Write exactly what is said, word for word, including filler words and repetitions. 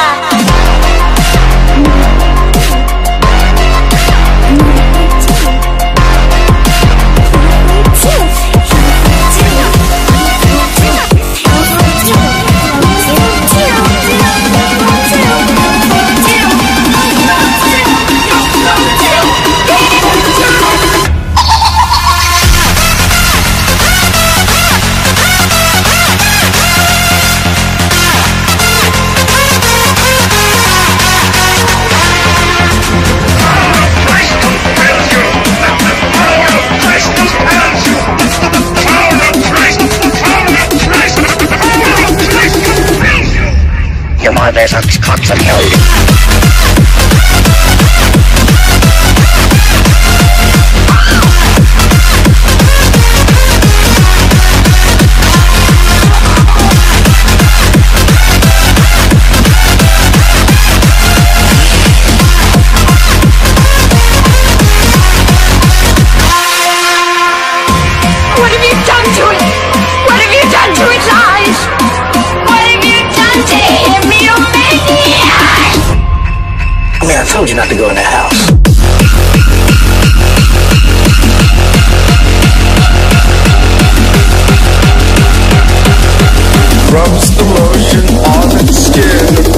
There's a cock from hell. What have you done to it? What have you done to its eyes? What have you done to him, you maniac? I mean, I told you not to go in that house. Rubs the lotion on its skin.